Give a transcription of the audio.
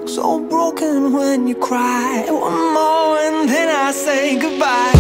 So broken when you cry. One more and then I say goodbye.